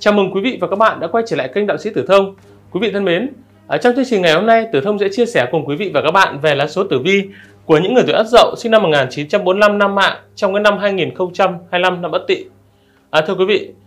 Chào mừng quý vị và các bạn đã quay trở lại kênh Đạo Sĩ Tử Thông. Quý vị thân mến, trong chương trình ngày hôm nay, Tử Thông sẽ chia sẻ cùng quý vị và các bạn về lá số tử vi của những người tuổi Ất Dậu sinh năm 1945 năm Mạ trong cái năm 2025 năm Ất Tỵ. Thưa quý vị,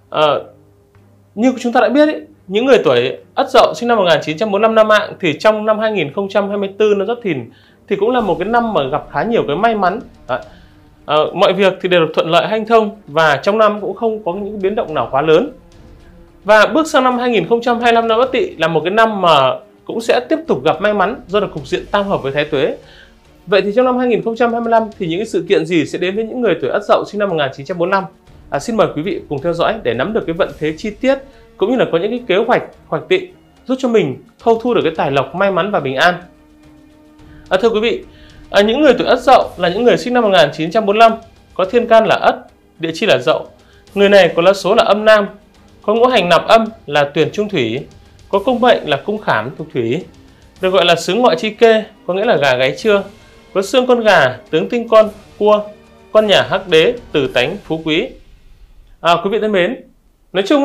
như chúng ta đã biết những người tuổi Ất Dậu sinh năm 1945 năm Mạ thì trong năm 2024 năm Giáp Thìn thì cũng là một cái năm mà gặp khá nhiều cái may mắn. Mọi việc thì đều được thuận lợi hanh thông và trong năm cũng không có những biến động nào quá lớn. Và bước sang năm 2025 năm Ất Tỵ là một cái năm mà cũng sẽ tiếp tục gặp may mắn do được cục diện tam hợp với Thái Tuế. Vậy thì trong năm 2025 thì những cái sự kiện gì sẽ đến với những người tuổi Ất Dậu sinh năm 1945? Xin mời quý vị cùng theo dõi để nắm được cái vận thế chi tiết cũng như là có những cái kế hoạch hoạch định giúp cho mình thâu thu được cái tài lộc, may mắn và bình an. Thưa quý vị, những người tuổi Ất Dậu là những người sinh năm 1945, có thiên can là Ất, địa chi là Dậu. Người này có lá số là âm nam, có ngũ hành nạp âm là Tuyển Trung Thủy, có cung mệnh là Cung Khảm thuộc Thủy, được gọi là xứ ngọ chi kê, có nghĩa là gà gáy trưa, có xương con gà, tướng tinh con cua, con nhà hắc đế, tử tánh phú quý. Quý vị thân mến, nói chung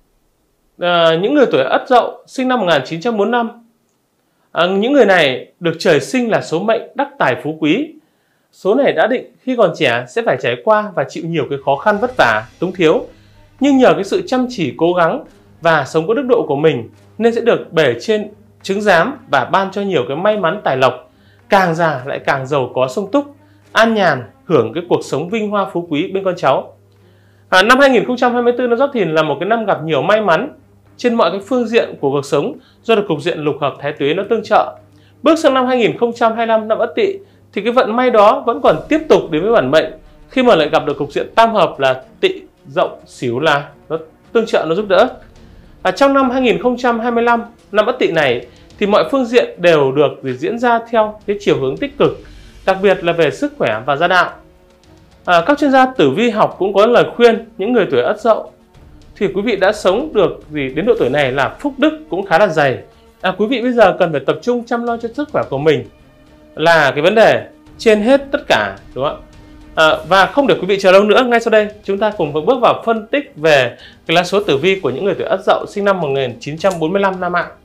những người tuổi Ất Dậu sinh năm 1945, những người này được trời sinh là số mệnh đắc tài phú quý. Số này đã định khi còn trẻ sẽ phải trải qua và chịu nhiều cái khó khăn vất vả, túng thiếu. Nhưng nhờ cái sự chăm chỉ cố gắng và sống có đức độ của mình nên sẽ được bề trên chứng giám và ban cho nhiều cái may mắn tài lộc. Càng già lại càng giàu có sung túc, an nhàn, hưởng cái cuộc sống vinh hoa phú quý bên con cháu. Năm 2024 năm Giáp Thìn là một cái năm gặp nhiều may mắn trên mọi cái phương diện của cuộc sống do được cục diện lục hợp Thái Tuế nó tương trợ. Bước sang năm 2025 năm Ất Tỵ thì cái vận may đó vẫn còn tiếp tục đến với bản mệnh khi mà lại gặp được cục diện tam hợp là Tỵ, Dậu, Sửu là nó tương trợ, nó giúp đỡ. Trong năm 2025 năm Ất Tỵ này thì mọi phương diện đều được diễn ra theo cái chiều hướng tích cực, đặc biệt là về sức khỏe và gia đạo. Các chuyên gia tử vi học cũng có lời khuyên những người tuổi Ất Dậu thì quý vị đã sống được đến độ tuổi này là phúc đức cũng khá là dày. Quý vị bây giờ cần phải tập trung chăm lo cho sức khỏe của mình là cái vấn đề trên hết tất cả, đúng không ạ? Và không để quý vị chờ lâu nữa, ngay sau đây chúng ta cùng bước vào phân tích về cái lá số tử vi của những người tuổi Ất Dậu sinh năm 1945 năm Mạ.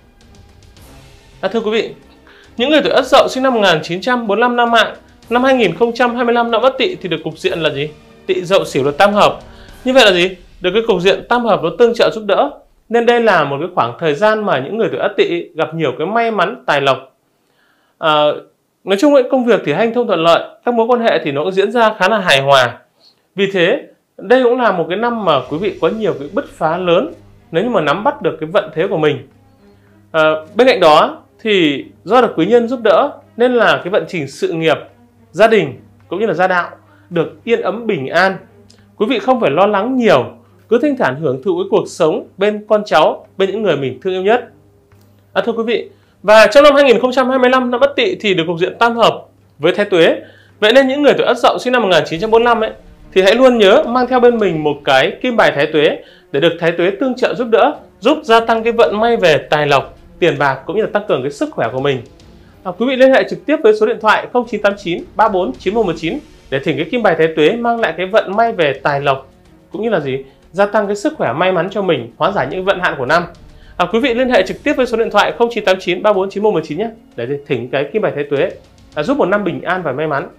Thưa quý vị, những người tuổi Ất Dậu sinh năm 1945 năm Mạ, năm 2025 năm Ất Tỵ thì được cục diện là gì? Tỵ, Dậu, Sửu là tam hợp. Như vậy là gì? Được cái cục diện tam hợp nó tương trợ giúp đỡ. Nên đây là một cái khoảng thời gian mà những người tuổi Ất Tỵ gặp nhiều cái may mắn tài lộc. Nói chung công việc thì hanh thông thuận lợi, các mối quan hệ thì nó cũng diễn ra khá là hài hòa. Vì thế đây cũng là một cái năm mà quý vị có nhiều cái bứt phá lớn nếu như mà nắm bắt được cái vận thế của mình. Bên cạnh đó thì do được quý nhân giúp đỡ nên là cái vận trình sự nghiệp, gia đình cũng như là gia đạo được yên ấm bình an. Quý vị không phải lo lắng nhiều, cứ thanh thản hưởng thụ cái cuộc sống bên con cháu, bên những người mình thương yêu nhất. Thưa quý vị, và trong năm 2025 năm Ất Tỵ thì được cục diện tam hợp với Thái Tuế. Vậy nên những người tuổi Ất Dậu sinh năm 1945 thì hãy luôn nhớ mang theo bên mình một cái kim bài Thái Tuế để được Thái Tuế tương trợ giúp đỡ, giúp gia tăng cái vận may về tài lộc, tiền bạc cũng như là tăng cường cái sức khỏe của mình. Quý vị liên hệ trực tiếp với số điện thoại 0989 34 9119 để thỉnh cái kim bài Thái Tuế mang lại cái vận may về tài lộc cũng như là gì? Gia tăng cái sức khỏe may mắn cho mình, hóa giải những vận hạn của năm. Quý vị liên hệ trực tiếp với số điện thoại 0989 34 9119 nhé để thỉnh cái kim bài Thái Tuế giúp một năm bình an và may mắn.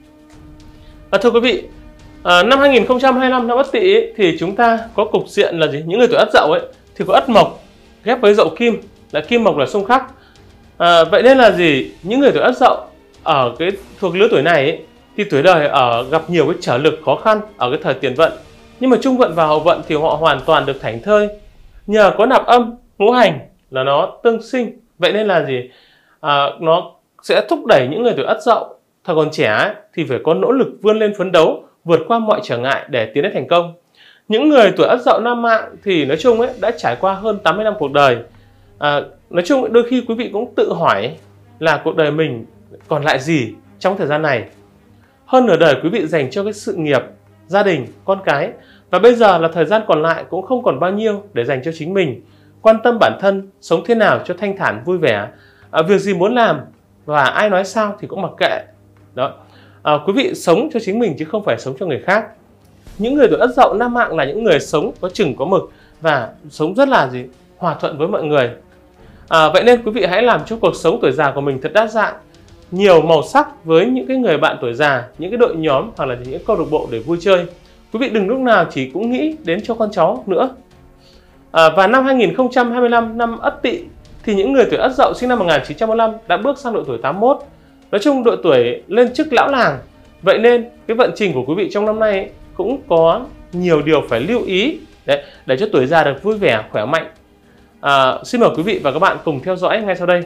Thưa quý vị, năm 2025 năm Ất Tỵ thì chúng ta có cục diện là gì? Những người tuổi Ất Dậu thì có Ất Mộc ghép với Dậu Kim, là Kim Mộc là xung khắc. Vậy nên là gì? Những người tuổi Ất Dậu ở cái thuộc lứa tuổi này thì tuổi đời gặp nhiều cái trở lực khó khăn ở cái thời tiền vận, nhưng mà trung vận và hậu vận thì họ hoàn toàn được thảnh thơi nhờ có nạp âm ngũ hành là nó tương sinh. Vậy nên là gì? Nó sẽ thúc đẩy những người tuổi Ất Dậu thời còn trẻ thì phải có nỗ lực vươn lên phấn đấu, vượt qua mọi trở ngại để tiến đến thành công. Những người tuổi Ất Dậu nam Mạ thì nói chung đã trải qua hơn 80 năm cuộc đời. Nói chung đôi khi quý vị cũng tự hỏi là cuộc đời mình còn lại gì trong thời gian này. Hơn nửa đời quý vị dành cho cái sự nghiệp, gia đình, con cái, và bây giờ là thời gian còn lại cũng không còn bao nhiêu để dành cho chính mình. Quan tâm bản thân, sống thế nào cho thanh thản vui vẻ, việc gì muốn làm và ai nói sao thì cũng mặc kệ. Đó. Quý vị sống cho chính mình chứ không phải sống cho người khác. Những người tuổi Ất Dậu nam Mạng là những người sống có chừng có mực, và sống rất là hòa thuận với mọi người. Vậy nên quý vị hãy làm cho cuộc sống tuổi già của mình thật đa dạng, nhiều màu sắc với những cái người bạn tuổi già, những cái đội nhóm hoặc là những câu lạc bộ để vui chơi. Quý vị đừng lúc nào chỉ cũng nghĩ đến cho con cháu nữa. Và năm 2025, năm Ất Tỵ, thì những người tuổi Ất Dậu sinh năm 1945 đã bước sang độ tuổi 81. Nói chung độ tuổi lên chức lão làng. Vậy nên cái vận trình của quý vị trong năm nay ấy, cũng có nhiều điều phải lưu ý để cho tuổi già được vui vẻ, khỏe mạnh. Xin mời quý vị và các bạn cùng theo dõi ngay sau đây.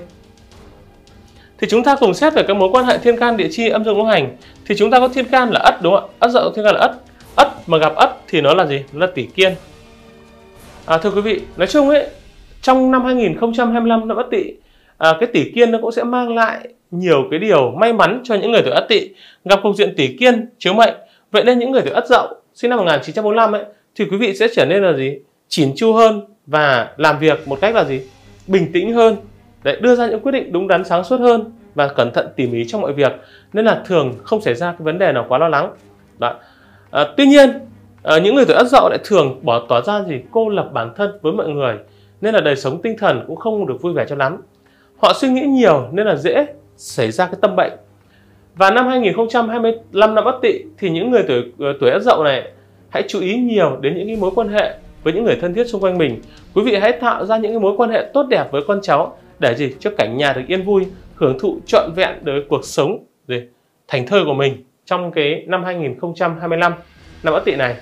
Thì chúng ta cùng xét về các mối quan hệ thiên can địa chi âm dương ngũ hành. Thì chúng ta có thiên can là Ất, đúng không ạ? Ất Dậu thiên can là Ất. Ất mà gặp Ất thì nó là gì? Nó là Tỷ Kiên. Thưa quý vị, nói chung ấy, trong năm 2025 năm Ất Tỵ, cái Tỷ Kiên nó cũng sẽ mang lại nhiều cái điều may mắn cho những người tuổi Ất Tỵ, gặp cục diện Tỷ Kiên chiếu mệnh. Vậy nên những người tuổi Ất Dậu sinh năm 1945 ấy, thì quý vị sẽ trở nên là chỉn chu hơn và làm việc một cách là bình tĩnh hơn, để đưa ra những quyết định đúng đắn, sáng suốt hơn và cẩn thận tỉ mỉ trong mọi việc, nên là thường không xảy ra cái vấn đề nào quá lo lắng. Tuy nhiên những người tuổi Ất Dậu lại thường tỏ ra cô lập bản thân với mọi người, nên là đời sống tinh thần cũng không được vui vẻ cho lắm. Họ suy nghĩ nhiều nên là dễ xảy ra cái tâm bệnh. Và năm 2025 năm Ất Tỵ thì những người tuổi Ất Dậu này hãy chú ý nhiều đến những cái mối quan hệ với những người thân thiết xung quanh mình. Quý vị hãy tạo ra những cái mối quan hệ tốt đẹp với con cháu để cho cảnh nhà được yên vui, hưởng thụ trọn vẹn được cuộc sống thành thơi của mình trong cái năm 2025 năm Ất Tỵ này.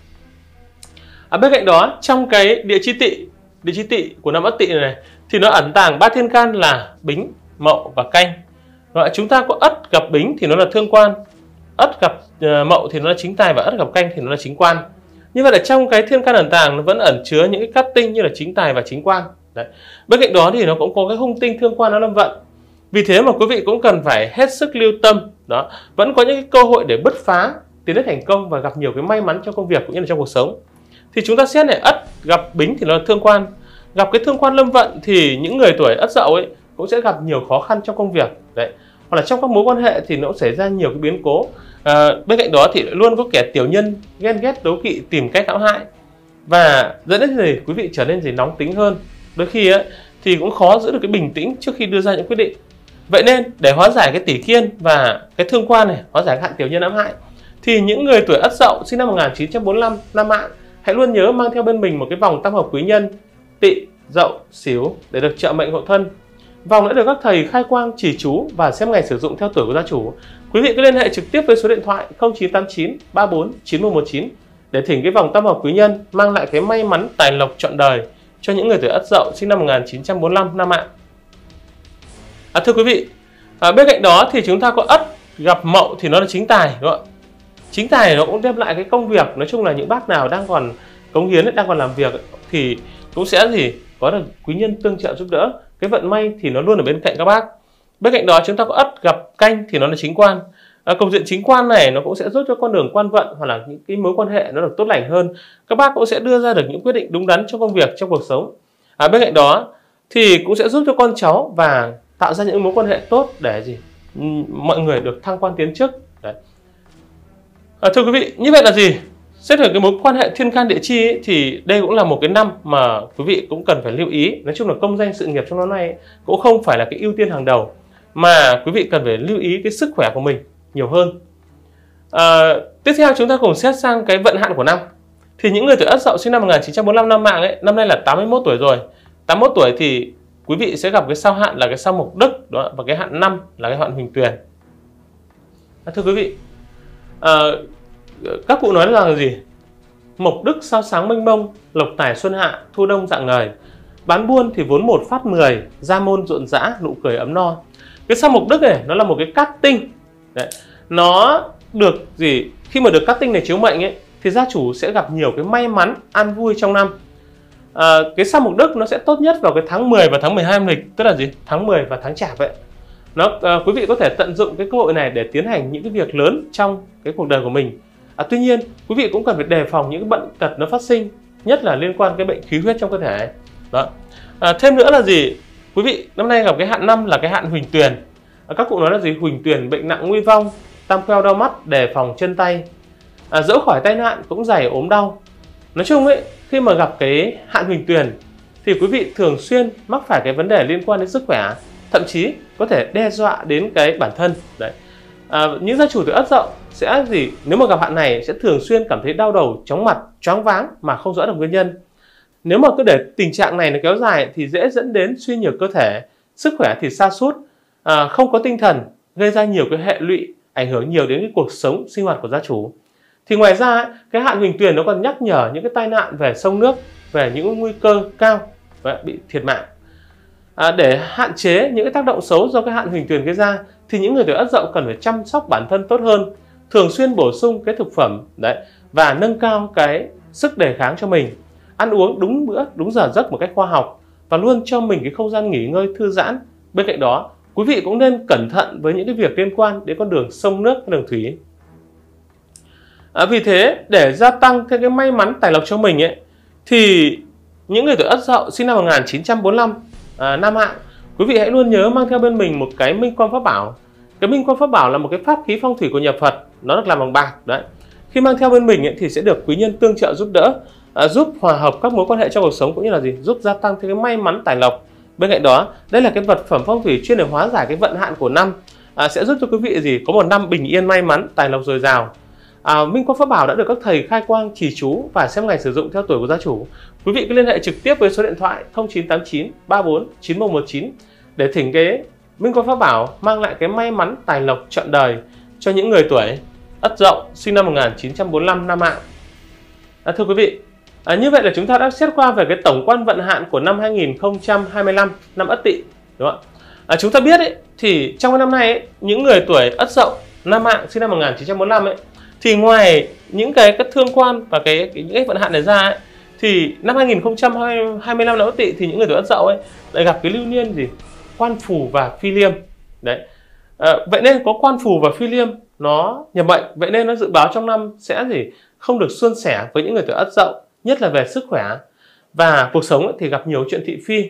Bên cạnh đó, trong cái địa chi tỵ của năm Ất Tỵ này thì nó ẩn tàng 3 thiên can là Bính, Mậu và Canh. Chúng ta có Ất gặp Bính thì nó là thương quan, Ất gặp Mậu thì nó là chính tài, và Ất gặp Canh thì nó là chính quan. Như vậy là trong cái thiên can ẩn tàng nó vẫn ẩn chứa những cái cát tinh như là chính tài và chính quan. Bên cạnh đó thì nó cũng có cái hung tinh thương quan nó lâm vận. Vì thế mà quý vị cũng cần phải hết sức lưu tâm. Vẫn có những cái cơ hội để bứt phá, tiến đến thành công và gặp nhiều cái may mắn trong công việc cũng như là trong cuộc sống. Thì chúng ta xét này, Ất gặp Bính thì nó là thương quan, gặp cái thương quan lâm vận thì những người tuổi Ất Dậu ấy cũng sẽ gặp nhiều khó khăn trong công việc. Hoặc là trong các mối quan hệ thì nó cũng xảy ra nhiều cái biến cố. Bên cạnh đó thì luôn có kẻ tiểu nhân ghen ghét, đố kỵ, tìm cách hãm hại, và dẫn đến quý vị trở nên nóng tính hơn. Đôi khi ấy, thì cũng khó giữ được cái bình tĩnh trước khi đưa ra những quyết định. Vậy nên để hóa giải cái Tỷ Kiên và cái thương quan này, hóa giải hạn tiểu nhân ám hại, thì những người tuổi Ất Dậu sinh năm 1945 năm Mạng hãy luôn nhớ mang theo bên mình một cái vòng tam hợp quý nhân Tỵ, Dậu, Sửu để được trợ mệnh hộ thân. Vòng đã được các thầy khai quang chỉ chú và xem ngày sử dụng theo tuổi của gia chủ. Quý vị cứ liên hệ trực tiếp với số điện thoại 0989 34 9119 để thỉnh cái vòng tam hợp quý nhân mang lại cái may mắn tài lộc trọn đời cho những người tuổi Ất Dậu sinh năm 1945 năm Mạng. Thưa quý vị, bên cạnh đó thì chúng ta có Ất gặp Mậu thì nó là chính tài, đúng không ạ? Chính tài nó cũng đem lại cái công việc. Nói chung là những bác nào đang còn cống hiến, đang còn làm việc thì cũng sẽ có được quý nhân tương trợ giúp đỡ. Cái vận may thì nó luôn ở bên cạnh các bác. Bên cạnh đó chúng ta có Ất gặp Canh thì nó là chính quan. Cục diện chính quan này nó cũng sẽ giúp cho con đường quan vận hoặc là những cái mối quan hệ nó được tốt lành hơn. Các bác cũng sẽ đưa ra được những quyết định đúng đắn trong công việc, trong cuộc sống. Bên cạnh đó thì cũng sẽ giúp cho con cháu và tạo ra những mối quan hệ tốt để mọi người được thăng quan tiến chức. Thưa quý vị, như vậy là xét về cái mối quan hệ thiên can địa chi ấy, thì đây cũng là một cái năm mà quý vị cũng cần phải lưu ý. Nói chung là công danh sự nghiệp trong năm nay ấy, cũng không phải là cái ưu tiên hàng đầu, mà quý vị cần phải lưu ý cái sức khỏe của mình nhiều hơn. Tiếp theo chúng ta cùng xét sang cái vận hạn của năm. Thì những người tuổi Ất Dậu sinh năm 1945 năm Mạng ấy, năm nay là 81 tuổi rồi. 81 tuổi thì quý vị sẽ gặp cái sao hạn là cái sao Mộc Đức đó, và cái hạn năm là cái hạn Huỳnh Tuyền. Thưa quý vị, các cụ nói rằng Mộc Đức sao sáng mênh mông, lộc tài xuân hạ, thu đông rạng ngời. Bán buôn thì vốn 1 phát 10, gia môn rộn rã, nụ cười ấm no. Cái sao Mộc Đức này nó là một cái cát tinh. Nó được khi mà được cát tinh này chiếu mệnh ấy, thì gia chủ sẽ gặp nhiều cái may mắn, an vui trong năm. Cái sao Mộc Đức nó sẽ tốt nhất vào cái tháng 10 và tháng 12 âm lịch, tức là tháng 10 và tháng Chạp vậy. Quý vị có thể tận dụng cái cơ hội này để tiến hành những cái việc lớn trong cái cuộc đời của mình. Tuy nhiên quý vị cũng cần phải đề phòng những cái bệnh tật nó phát sinh, nhất là liên quan cái bệnh khí huyết trong cơ thể ấy. Thêm nữa là quý vị năm nay gặp cái hạn năm là cái hạn Huỳnh Tuyền. Các cụ nói là Huỳnh Tuyền bệnh nặng nguy vong, tam queo đau mắt, đề phòng chân tay, dẫu khỏi tai nạn cũng dày ốm đau. Nói chung ấy, khi mà gặp cái hạn Huỳnh Tuyền thì quý vị thường xuyên mắc phải cái vấn đề liên quan đến sức khỏe, thậm chí có thể đe dọa đến cái bản thân. Đấy. Những gia chủ tuổi Ất Dậu sẽ nếu mà gặp hạn này sẽ thường xuyên cảm thấy đau đầu, chóng mặt, choáng váng mà không rõ được nguyên nhân. Nếu mà cứ để tình trạng này nó kéo dài thì dễ dẫn đến suy nhược cơ thể, sức khỏe thì sa sút, không có tinh thần, gây ra nhiều cái hệ lụy, ảnh hưởng nhiều đến cái cuộc sống sinh hoạt của gia chủ. Thì ngoài ra cái hạn Huỳnh Tuyền nó còn nhắc nhở những cái tai nạn về sông nước, về những nguy cơ cao bị thiệt mạng. Để hạn chế những cái tác động xấu do cái hạn Huỳnh Tuyền gây ra thì những người tuổi Ất Dậu cần phải chăm sóc bản thân tốt hơn, thường xuyên bổ sung cái thực phẩm đấy và nâng cao cái sức đề kháng cho mình, ăn uống đúng bữa, đúng giờ giấc một cách khoa học và luôn cho mình cái không gian nghỉ ngơi thư giãn. Bên cạnh đó, quý vị cũng nên cẩn thận với những cái việc liên quan đến con đường sông nước, đường thủy. Vì thế để gia tăng thêm cái may mắn tài lộc cho mình ấy, thì những người tuổi Ất Dậu sinh năm 1945 nam mạng, quý vị hãy luôn nhớ mang theo bên mình một cái minh quan pháp bảo. Cái minh quan pháp bảo là một cái pháp khí phong thủy của nhà Phật, nó được làm bằng bạc đấy. Khi mang theo bên mình ấy, thì sẽ được quý nhân tương trợ giúp đỡ, giúp hòa hợp các mối quan hệ trong cuộc sống, cũng như là giúp gia tăng thêm cái may mắn tài lộc. Bên cạnh đó, đây là cái vật phẩm phong thủy chuyên để hóa giải cái vận hạn của năm, sẽ giúp cho quý vị có một năm bình yên, may mắn, tài lộc dồi dào. Minh quan pháp bảo đã được các thầy khai quang, trì chú và xem ngày sử dụng theo tuổi của gia chủ. Quý vị cứ liên hệ trực tiếp với số điện thoại 0989 34 9119 để thỉnh cái minh quan pháp bảo mang lại cái may mắn tài lộc trọn đời cho những người tuổi Ất Dậu sinh năm 1945 nam mạng. Thưa quý vị, như vậy là chúng ta đã xét qua về cái tổng quan vận hạn của năm 2025 năm Ất Tỵ, đúng không ạ? Chúng ta biết ấy, thì trong cái năm nay ấy, những người tuổi Ất Dậu nam mạng sinh năm 1945 ấy, thì ngoài những cái thương quan và những cái vận hạn này ra ấy, thì năm 2025 năm Ất Tỵ thì những người tuổi Ất Dậu ấy lại gặp cái lưu niên quan phù và phi liêm. Đấy. Vậy nên có quan phù và phi liêm nó nhập mệnh, vậy nên nó dự báo trong năm sẽ không được suôn sẻ với những người tuổi Ất Dậu, nhất là về sức khỏe và cuộc sống ấy, thì gặp nhiều chuyện thị phi.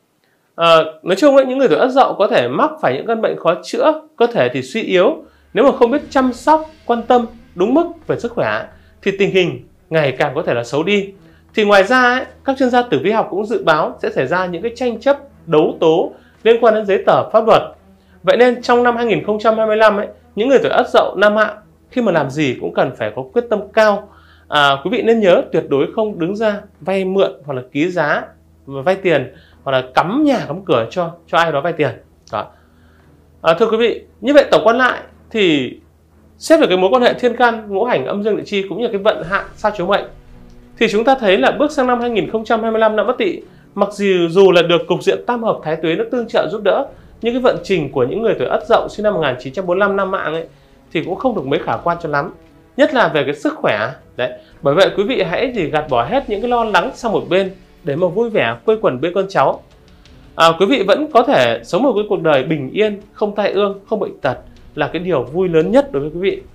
Nói chung ấy, những người tuổi Ất Dậu có thể mắc phải những căn bệnh khó chữa, cơ thể thì suy yếu. Nếu mà không biết chăm sóc, quan tâm đúng mức về sức khỏe thì tình hình ngày càng có thể là xấu đi. Thì ngoài ra ấy, các chuyên gia tử vi học cũng dự báo sẽ xảy ra những cái tranh chấp, đấu tố liên quan đến giấy tờ pháp luật. Vậy nên trong năm 2025 ấy, những người tuổi Ất Dậu nam mạng khi mà làm gì cũng cần phải có quyết tâm cao. Quý vị nên nhớ tuyệt đối không đứng ra vay mượn hoặc là ký giá và vay tiền, hoặc là cắm nhà cắm cửa cho ai đó vay tiền. Đó. Thưa quý vị, như vậy tổng quan lại thì xét về cái mối quan hệ thiên can, ngũ hành, âm dương, địa chi cũng như cái vận hạn sao chiếu mệnh, thì chúng ta thấy là bước sang năm 2025 năm Ất Tỵ, mặc dù là được cục diện tam hợp thái tuế nó tương trợ giúp đỡ, nhưng cái vận trình của những người tuổi Ất Dậu sinh năm 1945 nam mạng ấy thì cũng không được mấy khả quan cho lắm, nhất là về cái sức khỏe. Đấy, bởi vậy quý vị hãy gạt bỏ hết những cái lo lắng sang một bên để mà vui vẻ quây quần bên con cháu. Quý vị vẫn có thể sống một cái cuộc đời bình yên, không tai ương, không bệnh tật là cái điều vui lớn nhất đối với quý vị.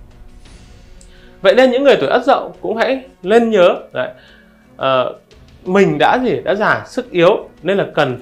Vậy nên những người tuổi Ất Dậu cũng hãy nên nhớ đấy, mình đã già sức yếu nên là cần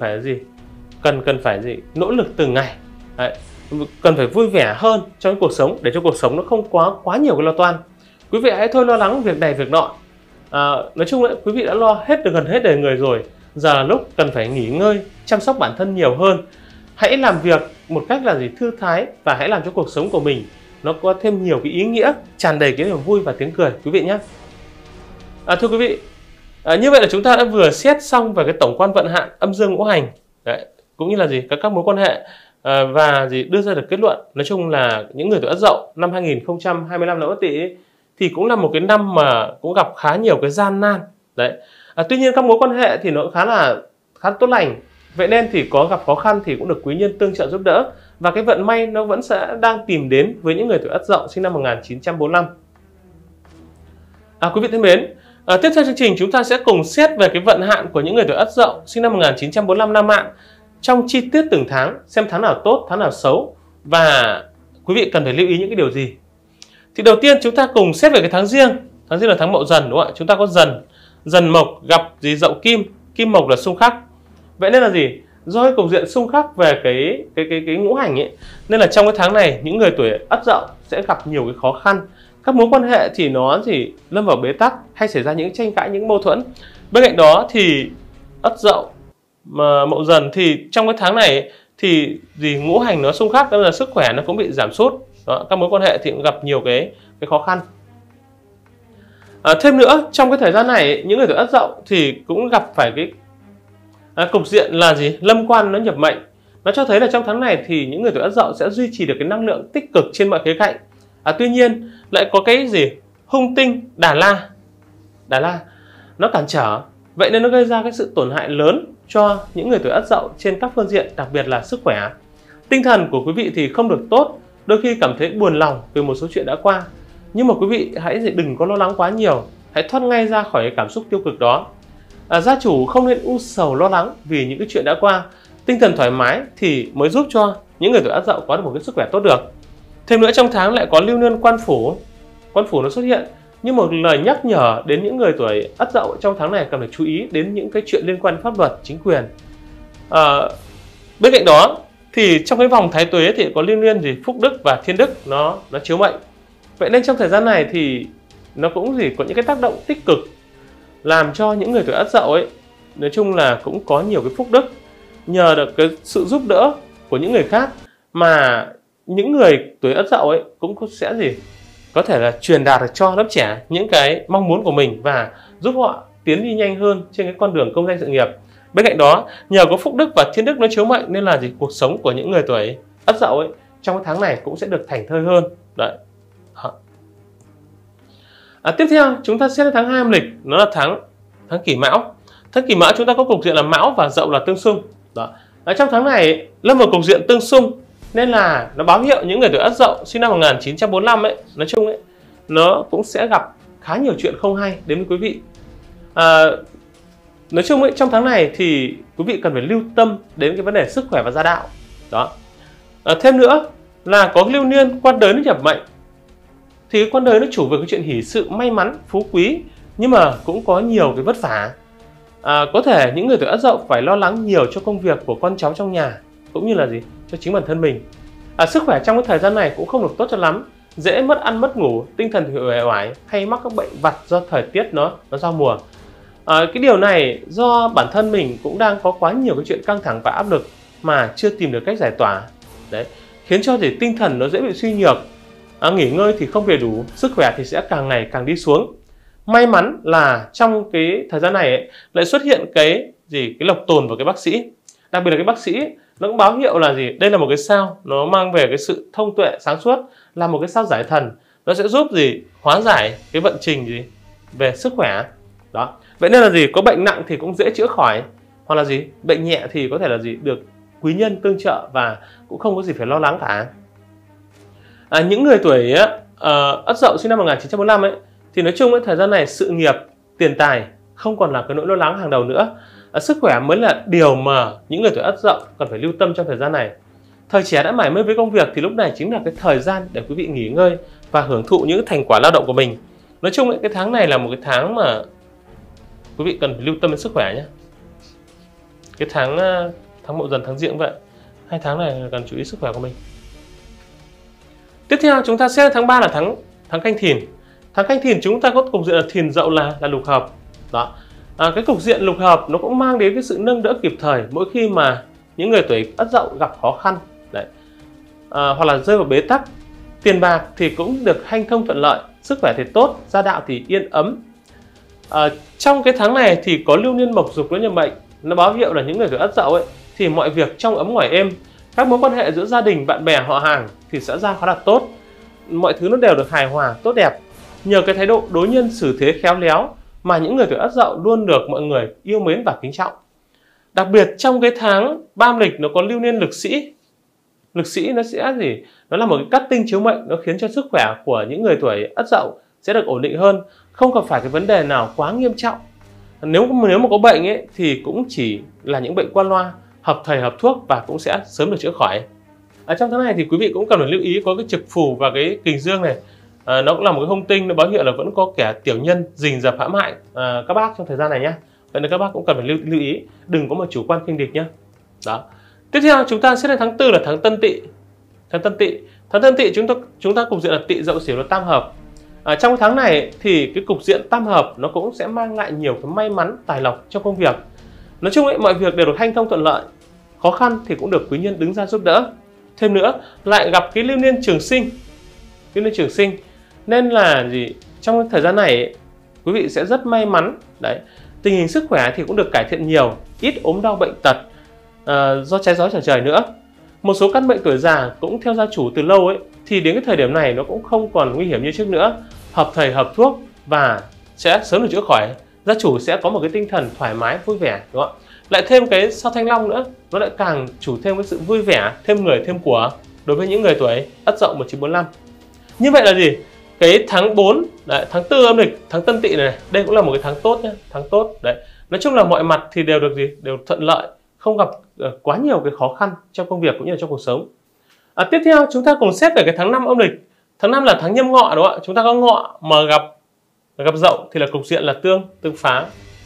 phải nỗ lực từng ngày. Đấy, cần phải vui vẻ hơn trong cuộc sống để cho cuộc sống nó không quá nhiều cái lo toan. Quý vị hãy thôi lo lắng việc này việc nọ. Nói chung là quý vị đã lo gần hết đời người rồi, giờ là lúc cần phải nghỉ ngơi, chăm sóc bản thân nhiều hơn. Hãy làm việc một cách thư thái và hãy làm cho cuộc sống của mình nó có thêm nhiều cái ý nghĩa, tràn đầy cái niềm vui và tiếng cười quý vị nhé. Thưa quý vị, như vậy là chúng ta đã vừa xét xong về cái tổng quan vận hạn âm dương ngũ hành. Đấy, cũng như là các mối quan hệ và đưa ra được kết luận. Nói chung là những người tuổi Ất Dậu năm 2025 năm Ất Tỵ thì cũng là một cái năm mà cũng gặp khá nhiều cái gian nan. Đấy. Tuy nhiên các mối quan hệ thì nó khá tốt lành. Vậy nên thì có gặp khó khăn thì cũng được quý nhân tương trợ giúp đỡ, và cái vận may nó vẫn sẽ đang tìm đến với những người tuổi Ất Dậu sinh năm 1945. Quý vị thân mến, tiếp theo chương trình chúng ta sẽ cùng xét về cái vận hạn của những người tuổi Ất Dậu sinh năm 1945 nam mạng trong chi tiết từng tháng, xem tháng nào tốt, tháng nào xấu và quý vị cần phải lưu ý những cái điều gì. Thì đầu tiên chúng ta cùng xét về cái tháng Giêng. Tháng Giêng là tháng Mậu Dần, đúng không ạ? Chúng ta có Dần Mộc gặp Dậu Kim, Kim Mộc là xung khắc. Vậy nên là do cái cục diện xung khắc về cái ngũ hành ấy, nên là trong cái tháng này những người tuổi Ất Dậu sẽ gặp nhiều cái khó khăn. Các mối quan hệ thì nó lâm vào bế tắc, hay xảy ra những tranh cãi, những mâu thuẫn. Bên cạnh đó thì Ất Dậu mà Mậu Dần thì trong cái tháng này thì ngũ hành nó xung khắc, nên là sức khỏe nó cũng bị giảm sút. Đó, các mối quan hệ thì cũng gặp nhiều cái khó khăn. Thêm nữa, trong cái thời gian này những người tuổi Ất Dậu thì cũng gặp phải cái cục diện là lâm quan nó nhập mệnh. Nó cho thấy là trong tháng này thì những người tuổi Ất Dậu sẽ duy trì được cái năng lượng tích cực trên mọi khía cạnh. Tuy nhiên lại có cái hung tinh Đà La nó cản trở, vậy nên nó gây ra cái sự tổn hại lớn cho những người tuổi Ất Dậu trên các phương diện, đặc biệt là sức khỏe. Tinh thần của quý vị thì không được tốt, đôi khi cảm thấy buồn lòng về một số chuyện đã qua. Nhưng mà quý vị hãy đừng có lo lắng quá nhiều, hãy thoát ngay ra khỏi cái cảm xúc tiêu cực đó. Gia chủ không nên u sầu lo lắng vì những cái chuyện đã qua. Tinh thần thoải mái thì mới giúp cho những người tuổi Ất Dậu có được một cái sức khỏe tốt được. Thêm nữa, trong tháng lại có lưu niên quan phủ nó xuất hiện, nhưng một lời nhắc nhở đến những người tuổi Ất Dậu trong tháng này cần phải chú ý đến những cái chuyện liên quan đến pháp luật, chính quyền. Bên cạnh đó thì trong cái vòng thái tuế thì có lưu niên phúc đức và thiên đức nó chiếu mệnh. Vậy nên trong thời gian này thì nó cũng có những cái tác động tích cực, làm cho những người tuổi Ất Dậu ấy nói chung là cũng có nhiều cái phúc đức, nhờ được cái sự giúp đỡ của những người khác mà những người tuổi Ất Dậu ấy cũng sẽ có thể là truyền đạt được cho lớp trẻ những cái mong muốn của mình và giúp họ tiến đi nhanh hơn trên cái con đường công danh sự nghiệp. Bên cạnh đó, nhờ có phúc đức và thiên đức nó chiếu mệnh nên là cuộc sống của những người tuổi Ất Dậu ấy trong cái tháng này cũng sẽ được thảnh thơi hơn. Đấy. Tiếp theo chúng ta xét đến tháng 2 âm lịch, nó là tháng Kỷ Mão. Tháng Kỷ Mão chúng ta có cục diện là Mão và Dậu là tương xung. Đó. Trong tháng này lâm vào cục diện tương xung nên là nó báo hiệu những người tuổi Ất Dậu sinh năm 1945 ấy, nói chung ấy, nó cũng sẽ gặp khá nhiều chuyện không hay đến với quý vị. Nói chung ấy, trong tháng này thì quý vị cần phải lưu tâm đến cái vấn đề sức khỏe và gia đạo. Đó. Thêm nữa là có lưu niên quan đới nó nhập mệnh. Thì cái quan đới nó chủ về cái chuyện hỷ sự, may mắn, phú quý, nhưng mà cũng có nhiều cái vất vả. Có thể những người tuổi Ất Dậu phải lo lắng nhiều cho công việc của con cháu trong nhà, cũng như là cho chính bản thân mình. Sức khỏe trong cái thời gian này cũng không được tốt cho lắm, dễ mất ăn mất ngủ, tinh thần thì uể oải, hay mắc các bệnh vặt do thời tiết nó giao mùa. Cái điều này do bản thân mình cũng đang có quá nhiều cái chuyện căng thẳng và áp lực mà chưa tìm được cách giải tỏa. Đấy, khiến cho tinh thần nó dễ bị suy nhược. Nghỉ ngơi thì không về đủ, sức khỏe thì sẽ càng ngày càng đi xuống. May mắn là trong cái thời gian này ấy, lại xuất hiện cái lộc tồn vào cái Bác Sĩ. Đặc biệt là cái Bác Sĩ nó cũng báo hiệu là đây là một cái sao nó mang về cái sự thông tuệ sáng suốt, là một cái sao giải thần, nó sẽ giúp hóa giải cái vận trình về sức khỏe. Đó. Vậy nên là có bệnh nặng thì cũng dễ chữa khỏi, hoặc là bệnh nhẹ thì có thể là được quý nhân tương trợ và cũng không có gì phải lo lắng cả. Những người tuổi Ất Dậu sinh năm 1945 ấy thì nói chung thời gian này sự nghiệp, tiền tài không còn là cái nỗi lo lắng hàng đầu nữa. Sức khỏe mới là điều mà những người tuổi Ất Dậu cần phải lưu tâm trong thời gian này. Thời trẻ đã mải mê với công việc thì lúc này chính là cái thời gian để quý vị nghỉ ngơi và hưởng thụ những thành quả lao động của mình. Nói chung cái tháng này là một cái tháng mà quý vị cần phải lưu tâm đến sức khỏe nhé. Cái tháng Mậu Dần, tháng Giêng vậy, 2 tháng này cần chú ý sức khỏe của mình. Tiếp theo chúng ta xét tháng 3 là tháng Canh Thìn. Tháng Canh Thìn chúng ta có cục diện là Thìn Dậu là lục hợp. Đó. Cái cục diện lục hợp nó cũng mang đến cái sự nâng đỡ kịp thời mỗi khi mà những người tuổi Ất Dậu gặp khó khăn. Đấy. Hoặc là rơi vào bế tắc. Tiền bạc thì cũng được hanh thông thuận lợi, sức khỏe thì tốt, gia đạo thì yên ấm. Trong cái tháng này thì có lưu niên mộc dục nó nhập mệnh, nó báo hiệu là những người tuổi Ất Dậu ấy thì mọi việc trong ấm ngoài êm, các mối quan hệ giữa gia đình, bạn bè, họ hàng thì sẽ ra khá là tốt, mọi thứ nó đều được hài hòa, tốt đẹp. Nhờ cái thái độ đối nhân xử thế khéo léo mà những người tuổi Ất Dậu luôn được mọi người yêu mến và kính trọng. Đặc biệt trong cái tháng 3 âm lịch nó có lưu niên lực sĩ. Lực sĩ nó sẽ nó là một cái cát tinh chiếu mệnh, nó khiến cho sức khỏe của những người tuổi Ất Dậu sẽ được ổn định hơn, không gặp phải cái vấn đề nào quá nghiêm trọng. Nếu mà có bệnh ấy thì cũng chỉ là những bệnh qua loa, hợp thầy hợp thuốc và cũng sẽ sớm được chữa khỏi. Trong tháng này thì quý vị cũng cần phải lưu ý có cái trực phù và cái kình dương này. Nó cũng là một cái hung tinh, nó báo hiệu là vẫn có kẻ tiểu nhân rình rập hãm hại các bác trong thời gian này nhé. Vậy nên các bác cũng cần phải lưu ý, đừng có mà chủ quan khinh địch nhé. Đó. Tiếp theo chúng ta sẽ đến tháng 4 là tháng Tân Tỵ. Tháng Tân Tỵ chúng ta cục diện là Tỵ Dậu Sửu là tam hợp. Trong cái tháng này thì cái cục diện tam hợp nó cũng sẽ mang lại nhiều cái may mắn tài lộc trong công việc. Nói chung ấy, mọi việc đều được hanh thông thuận lợi, khó khăn thì cũng được quý nhân đứng ra giúp đỡ. Thêm nữa lại gặp cái lưu niên trường sinh, nên là trong thời gian này quý vị sẽ rất may mắn. Đấy, tình hình sức khỏe thì cũng được cải thiện nhiều, ít ốm đau bệnh tật do trái gió trở trời nữa. Một số căn bệnh tuổi già cũng theo gia chủ từ lâu ấy, thì đến cái thời điểm này nó cũng không còn nguy hiểm như trước nữa, hợp thầy hợp thuốc và sẽ sớm được chữa khỏi. Gia chủ sẽ có một cái tinh thần thoải mái vui vẻ, đúng không ạ? Lại thêm cái sao Thanh Long nữa, nó lại càng chủ thêm cái sự vui vẻ, thêm người thêm của đối với những người tuổi Ất Dậu 1945. Như vậy là cái tháng 4, đấy, tháng 4 âm lịch, tháng Tân Tỵ này, đây cũng là một cái tháng tốt nhé, tháng tốt. Đấy, nói chung là mọi mặt thì đều được đều thuận lợi, không gặp quá nhiều cái khó khăn trong công việc cũng như là trong cuộc sống. Tiếp theo chúng ta cùng xét về cái tháng 5 âm lịch. Tháng 5 là tháng Nhâm Ngọ, đúng không ạ? Chúng ta có Ngọ mà gặp Dậu thì là cục diện là tương phá.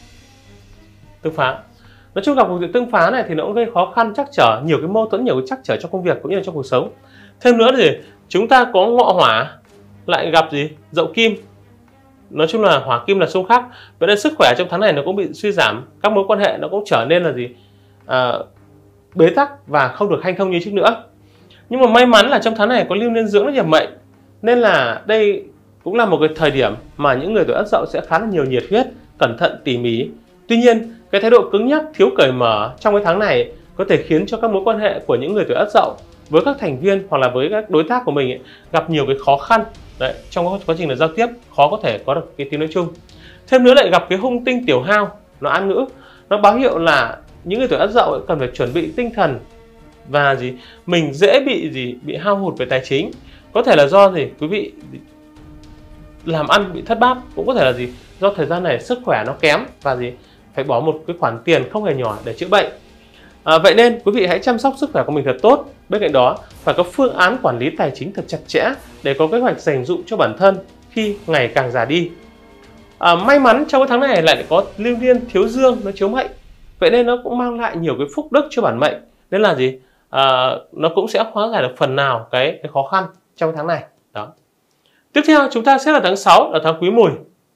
Nói chung gặp cục diện tương phá này thì nó cũng gây khó khăn, trắc trở, nhiều cái mâu thuẫn, nhiều cái trắc trở trong công việc cũng như là trong cuộc sống. Thêm nữa thì chúng ta có Ngọ Hỏa lại gặp Dậu Kim. Nói chung là hỏa kim là xung khắc, vậy nên sức khỏe trong tháng này nó cũng bị suy giảm, các mối quan hệ nó cũng trở nên là bế tắc và không được hanh thông như trước nữa. Nhưng mà may mắn là trong tháng này có lưu niên dưỡng nó nhập mệnh, nên là đây cũng là một cái thời điểm mà những người tuổi Ất Dậu sẽ khá là nhiều nhiệt huyết, cẩn thận tỉ mỉ. Tuy nhiên cái thái độ cứng nhắc, thiếu cởi mở trong cái tháng này có thể khiến cho các mối quan hệ của những người tuổi Ất Dậu với các thành viên hoặc là với các đối tác của mình gặp nhiều cái khó khăn. Đấy, trong quá trình là giao tiếp khó có thể có được cái tiếng nói chung. Thêm nữa lại gặp cái hung tinh tiểu hao, nó an ngữ, nó báo hiệu là những người tuổi Ất Dậu cần phải chuẩn bị tinh thần và mình dễ bị hao hụt về tài chính. Có thể là do quý vị làm ăn bị thất bát, cũng có thể là do thời gian này sức khỏe nó kém và phải bỏ một cái khoản tiền không hề nhỏ để chữa bệnh. Vậy nên quý vị hãy chăm sóc sức khỏe của mình thật tốt. Bên cạnh đó phải có phương án quản lý tài chính thật chặt chẽ để có kế hoạch dành dụm cho bản thân khi ngày càng già đi. May mắn trong cái tháng này lại có lưu niên thiếu dương nó chiếu mệnh, vậy nên nó cũng mang lại nhiều cái phúc đức cho bản mệnh, nên là nó cũng sẽ hóa giải được phần nào cái khó khăn trong tháng này. Đó. Tiếp theo chúng ta sẽ là tháng 6 là tháng Quý Mùi.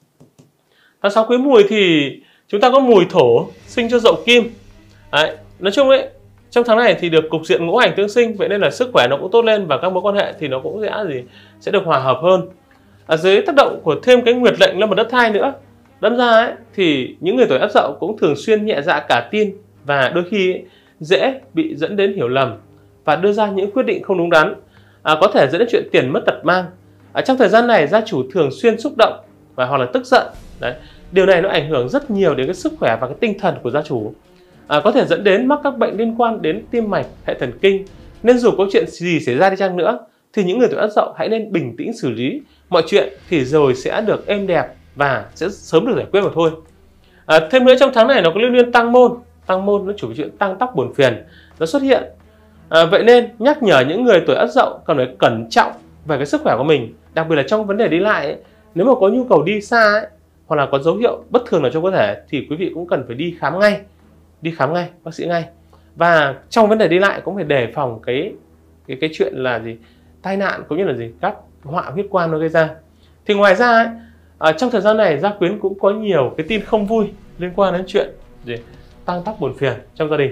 Tháng 6 Quý Mùi thì chúng ta có Mùi Thổ sinh cho Dậu Kim. Đấy, nói chung ấy trong tháng này thì được cục diện ngũ hành tương sinh, vậy nên là sức khỏe nó cũng tốt lên và các mối quan hệ thì nó cũng sẽ được hòa hợp hơn. Ở dưới tác động của thêm cái nguyệt lệnh lâm một đất thai nữa, đâm ra ấy thì những người tuổi Ất Dậu cũng thường xuyên nhẹ dạ cả tin và đôi khi dễ bị dẫn đến hiểu lầm và đưa ra những quyết định không đúng đắn, có thể dẫn đến chuyện tiền mất tật mang. Trong thời gian này gia chủ thường xuyên xúc động và hoặc là tức giận. Đấy, điều này nó ảnh hưởng rất nhiều đến cái sức khỏe và cái tinh thần của gia chủ, có thể dẫn đến mắc các bệnh liên quan đến tim mạch, hệ thần kinh. Nên dù có chuyện gì xảy ra đi chăng nữa thì những người tuổi Ất Dậu hãy nên bình tĩnh xử lý mọi chuyện thì rồi sẽ được êm đẹp và sẽ sớm được giải quyết mà thôi. Thêm nữa trong tháng này nó có lưu niên Tăng Môn. Tăng Môn nó chủ chuyện tăng tóc buồn phiền nó xuất hiện. Vậy nên nhắc nhở những người tuổi Ất Dậu cần phải cẩn trọng về cái sức khỏe của mình, đặc biệt là trong vấn đề đi lại ấy. Nếu mà có nhu cầu đi xa ấy, hoặc là có dấu hiệu bất thường nào trong cơ thể thì quý vị cũng cần phải đi khám ngay, bác sĩ ngay. Và trong vấn đề đi lại cũng phải đề phòng cái chuyện là tai nạn cũng như là các họa huyết quan nó gây ra. Thì ngoài ra ấy, trong thời gian này gia quyến cũng có nhiều cái tin không vui liên quan đến chuyện tăng tóc buồn phiền trong gia đình.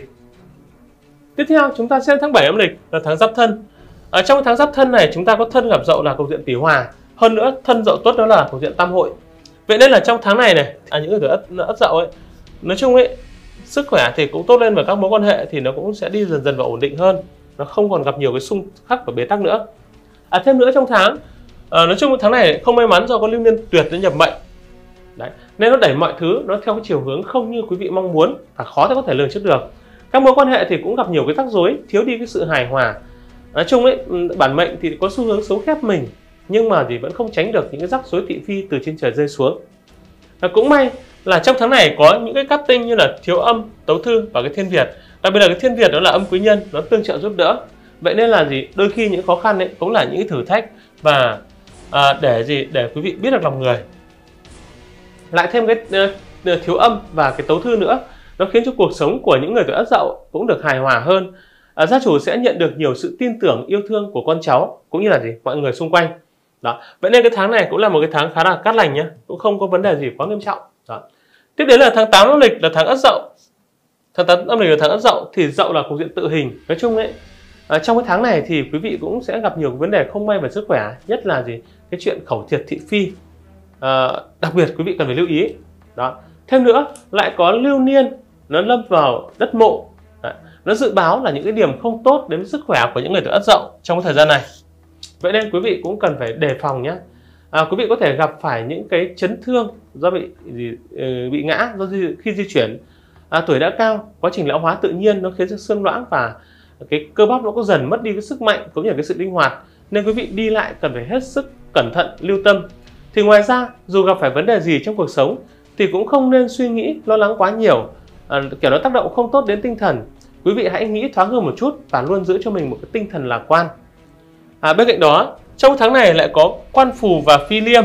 Tiếp theo chúng ta xem tháng 7 âm lịch là tháng Giáp Thân. Trong tháng Giáp Thân này chúng ta có thân gặp Dậu là cục diện tỷ hòa, hơn nữa thân Dậu tuất đó là cục diện tam hội. Vậy nên là trong tháng này những người tuổi Ất Dậu ấy, nói chung ấy sức khỏe thì cũng tốt lên và các mối quan hệ thì nó cũng sẽ đi dần dần và ổn định hơn, nó không còn gặp nhiều cái xung khắc và bế tắc nữa. Thêm nữa trong tháng nói chung tháng này không may mắn do có lưu niên Tuyệt nó nhập mệnh. Đấy, nên nó đẩy mọi thứ nó theo cái chiều hướng không như quý vị mong muốn và khó có thể lường trước được. Các mối quan hệ thì cũng gặp nhiều cái rắc rối, thiếu đi cái sự hài hòa. Nói chung ấy bản mệnh thì có xu hướng sống khép mình, nhưng mà vẫn không tránh được những cái rắc rối thị phi từ trên trời rơi xuống. Cũng may là trong tháng này có những cái cát tinh như là Thiếu Âm, Tấu Thư và cái Thiên Việt. Đặc biệt là cái Thiên Việt đó là âm quý nhân, nó tương trợ giúp đỡ. Vậy nên là đôi khi những khó khăn ấy cũng là những cái thử thách và để quý vị biết được lòng người. Lại thêm cái Thiếu Âm và cái Tấu Thư nữa, nó khiến cho cuộc sống của những người tuổi Ất Dậu cũng được hài hòa hơn. Gia chủ sẽ nhận được nhiều sự tin tưởng, yêu thương của con cháu cũng như là mọi người xung quanh. Đó. Vậy nên cái tháng này cũng là một cái tháng khá là cát lành nhé, cũng không có vấn đề gì quá nghiêm trọng. Đó. Tiếp đến là tháng 8 âm lịch là tháng Ất Dậu. Tháng 8 âm lịch là tháng Ất Dậu, thì Dậu là cục diện tự hình. Nói chung ấy, trong cái tháng này thì quý vị cũng sẽ gặp nhiều vấn đề không may về sức khỏe, nhất là gì? Cái chuyện khẩu triệt thị phi. Đặc biệt quý vị cần phải lưu ý. Đó. Thêm nữa, lại có lưu niên nó lâm vào đất Mộ. Đó. Nó dự báo là những cái điểm không tốt đến sức khỏe của những người tuổi Ất Dậu trong cái thời gian này. Vậy nên quý vị cũng cần phải đề phòng nhé. Quý vị có thể gặp phải những cái chấn thương do bị ngã khi di chuyển. Tuổi đã cao, quá trình lão hóa tự nhiên nó khiến cho xương loãng và cái cơ bắp nó có dần mất đi cái sức mạnh cũng như là cái sự linh hoạt, nên quý vị đi lại cần phải hết sức cẩn thận, lưu tâm. Thì ngoài ra, dù gặp phải vấn đề gì trong cuộc sống thì cũng không nên suy nghĩ lo lắng quá nhiều, kiểu nó tác động không tốt đến tinh thần. Quý vị hãy nghĩ thoáng hơn một chút và luôn giữ cho mình một cái tinh thần lạc quan. Bên cạnh đó, trong tháng này lại có Quan Phù và Phi Liêm.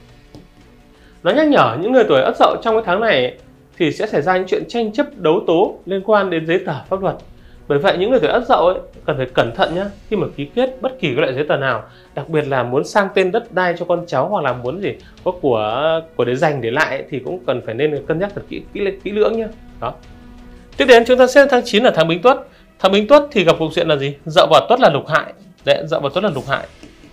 Nó nhắc nhở những người tuổi Ất Dậu trong cái tháng này thì sẽ xảy ra những chuyện tranh chấp đấu tố liên quan đến giấy tờ pháp luật. Bởi vậy những người tuổi Ất Dậu ấy cần phải cẩn thận nhé khi mà ký kết bất kỳ cái loại giấy tờ nào, đặc biệt là muốn sang tên đất đai cho con cháu hoặc là muốn gì có của để dành để lại ấy, thì cũng cần phải nên cân nhắc thật kỹ lưỡng nhé. Đó. Tiếp đến chúng ta xem tháng 9 là tháng Bính Tuất. Tháng Bính Tuất thì gặp cục diện là gì? Dậu vào Tuất là lục hại. Đấy, Dậu vào Tuất là lục hại.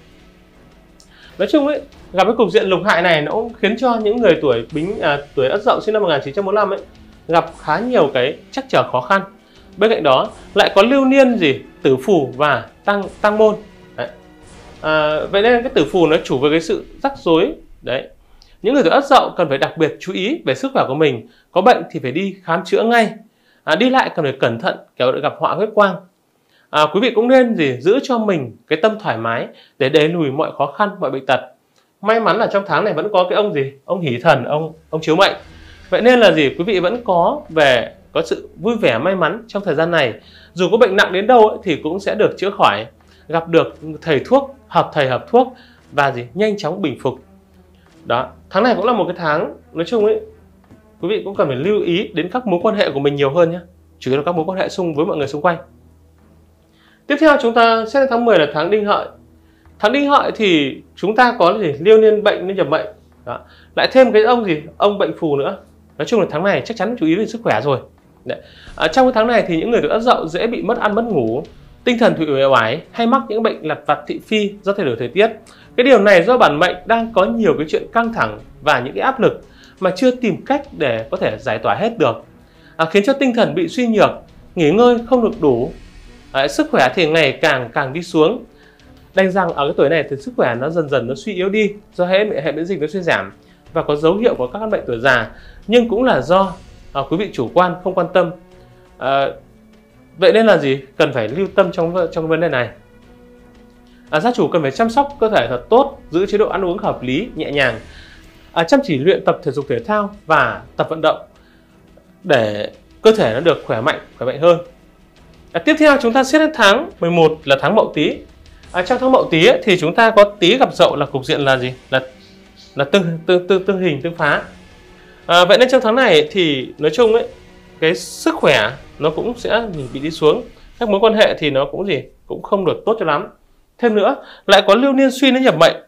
Nói chung ấy, gặp cái cục diện lục hại này nó cũng khiến cho những người tuổi Ất Dậu sinh năm 1945 ấy gặp khá nhiều cái trắc trở khó khăn. Bên cạnh đó lại có lưu niên tử phù và tăng môn. Đấy. Vậy nên cái tử phù nó chủ về cái sự rắc rối. Đấy. Những người tuổi Ất Dậu cần phải đặc biệt chú ý về sức khỏe của mình, có bệnh thì phải đi khám chữa ngay. Đi lại cần phải cẩn thận, kéo gặp họa huyết quang. Quý vị cũng nên giữ cho mình cái tâm thoải mái để đẩy lùi mọi khó khăn, mọi bệnh tật. May mắn là trong tháng này vẫn có cái ông hỷ thần, ông chiếu mệnh. Vậy nên là quý vị vẫn có sự vui vẻ may mắn trong thời gian này. Dù có bệnh nặng đến đâu ấy, thì cũng sẽ được chữa khỏi, gặp được thầy thuốc, hợp thuốc và nhanh chóng bình phục. Đó, tháng này cũng là một cái tháng nói chung ấy, quý vị cũng cần phải lưu ý đến các mối quan hệ của mình nhiều hơn nhé, chủ yếu là các mối quan hệ với mọi người xung quanh. Tiếp theo chúng ta xét đến tháng 10 là tháng Đinh Hợi. Tháng Đinh Hợi thì chúng ta có lưu niên bệnh nên nhập mệnh. Đó. Lại thêm cái ông bệnh phù nữa. Nói chung là tháng này chắc chắn chú ý về sức khỏe rồi. Trong cái tháng này thì những người tuổi Ất Dậu dễ bị mất ăn mất ngủ, tinh thần bị uể oải hay mắc những bệnh lặt vặt thị phi do thay đổi thời tiết. Cái điều này do bản mệnh đang có nhiều cái chuyện căng thẳng và những cái áp lực mà chưa tìm cách để có thể giải tỏa hết được, khiến cho tinh thần bị suy nhược, nghỉ ngơi không được đủ. Sức khỏe thì ngày càng đi xuống. Đành rằng ở cái tuổi này thì sức khỏe nó dần nó suy yếu đi do hệ miễn dịch nó suy giảm và có dấu hiệu của các căn bệnh tuổi già, nhưng cũng là do quý vị chủ quan không quan tâm. Vậy nên là cần phải lưu tâm trong vấn đề này. Gia chủ cần phải chăm sóc cơ thể thật tốt, giữ chế độ ăn uống hợp lý, nhẹ nhàng, chăm chỉ luyện tập thể dục thể thao và tập vận động để cơ thể nó được khỏe mạnh hơn. Tiếp theo chúng ta xét đến tháng 11 là tháng Mậu Tý. Trong tháng Mậu Tý thì chúng ta có Tý gặp Dậu là cục diện là tương hình tương phá. Vậy nên trong tháng này thì nói chung ấy, cái sức khỏe nó cũng sẽ bị đi xuống, các mối quan hệ thì nó cũng không được tốt cho lắm. Thêm nữa lại có lưu niên suy nó nhập mệnh,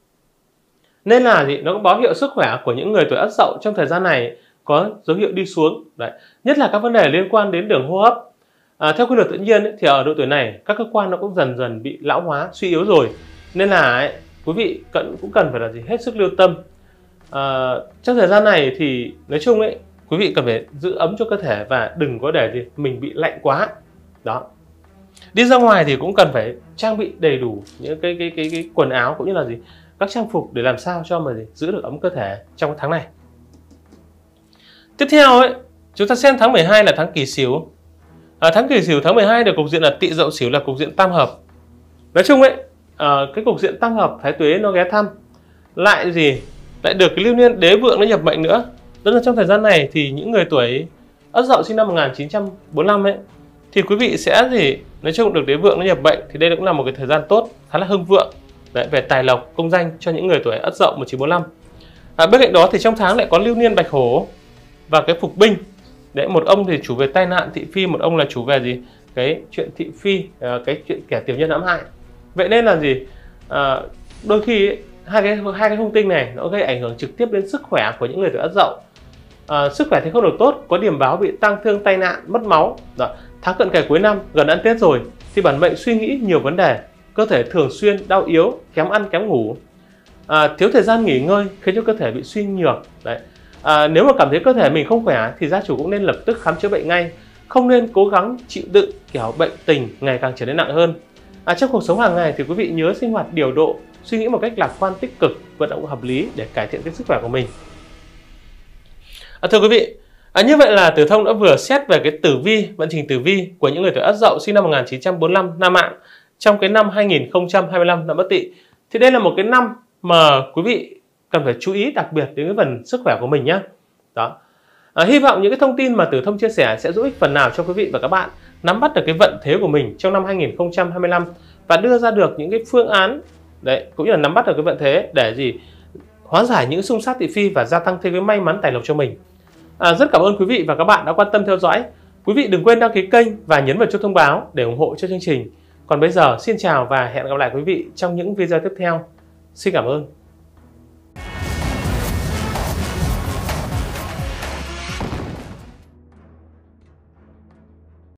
nên là nó cũng báo hiệu sức khỏe của những người tuổi Ất Dậu trong thời gian này có dấu hiệu đi xuống. Đấy. Nhất là các vấn đề liên quan đến đường hô hấp. Theo quy luật tự nhiên ấy, thì ở độ tuổi này các cơ quan nó cũng dần bị lão hóa, suy yếu rồi, nên là quý vị cũng cần phải hết sức lưu tâm. Trong thời gian này thì nói chung ấy, quý vị cần phải giữ ấm cho cơ thể và đừng có để mình bị lạnh quá. Đó. Đi ra ngoài thì cũng cần phải trang bị đầy đủ những cái quần áo cũng như là các trang phục để làm sao cho mà giữ được ấm cơ thể trong tháng này. Tiếp theo ấy, chúng ta xem tháng 12 là tháng Kỷ Sửu. Tháng Kỷ Sửu tháng 12 được cục diện là Tỵ Dậu Sửu là cục diện tam hợp. Nói chung ấy, cái cục diện tam hợp Thái Tuế nó ghé thăm, lại được cái lưu niên Đế Vượng nó nhập mệnh nữa. Tức là trong thời gian này thì những người tuổi Ất Dậu sinh năm 1945 ấy thì quý vị sẽ nói chung được Đế Vượng nó nhập mệnh, thì đây cũng là một cái thời gian tốt, khá là hưng vượng về tài lộc, công danh cho những người tuổi Ất Dậu 1945. Bên cạnh đó thì trong tháng lại có lưu niên Bạch Hổ và cái Phục Binh. Đấy, một ông thì chủ về tai nạn thị phi, một ông là chủ về cái chuyện thị phi, cái chuyện kẻ tiểu nhân hãm hại. Vậy nên là đôi khi ấy, hai cái hung tinh này nó gây ảnh hưởng trực tiếp đến sức khỏe của những người tuổi Ất Dậu. Sức khỏe thì không được tốt, có điểm báo bị tang thương, tai nạn, mất máu. Đó. Tháng cận kề cuối năm, gần ăn Tết rồi thì bản mệnh suy nghĩ nhiều vấn đề, cơ thể thường xuyên đau yếu, kém ăn kém ngủ, thiếu thời gian nghỉ ngơi khiến cho cơ thể bị suy nhược. Đấy. Nếu mà cảm thấy cơ thể mình không khỏe thì gia chủ cũng nên lập tức khám chữa bệnh ngay, không nên cố gắng chịu đựng kiểu bệnh tình ngày càng trở nên nặng hơn. Trong cuộc sống hàng ngày thì quý vị nhớ sinh hoạt điều độ, suy nghĩ một cách lạc quan tích cực, vận động hợp lý để cải thiện cái sức khỏe của mình. Thưa quý vị, như vậy là Tử Thông đã vừa xét về cái tử vi, vận trình tử vi của những người tuổi Ất Dậu sinh năm 1945 năm Mạng trong cái năm 2025 năm Bất Tỵ. Thì đây là một cái năm mà quý vị cần phải chú ý đặc biệt đến cái phần sức khỏe của mình nhé. Đó. Hy vọng những cái thông tin mà Tử Thông chia sẻ sẽ giúp ích phần nào cho quý vị và các bạn nắm bắt được cái vận thế của mình trong năm 2025 và đưa ra được những cái phương án đấy, cũng như là nắm bắt được cái vận thế để gì hóa giải những xung sát thị phi và gia tăng thêm cái may mắn tài lộc cho mình. Rất cảm ơn quý vị và các bạn đã quan tâm theo dõi. Quý vị đừng quên đăng ký kênh và nhấn vào chuông thông báo để ủng hộ cho chương trình. Còn bây giờ xin chào và hẹn gặp lại quý vị trong những video tiếp theo. Xin cảm ơn.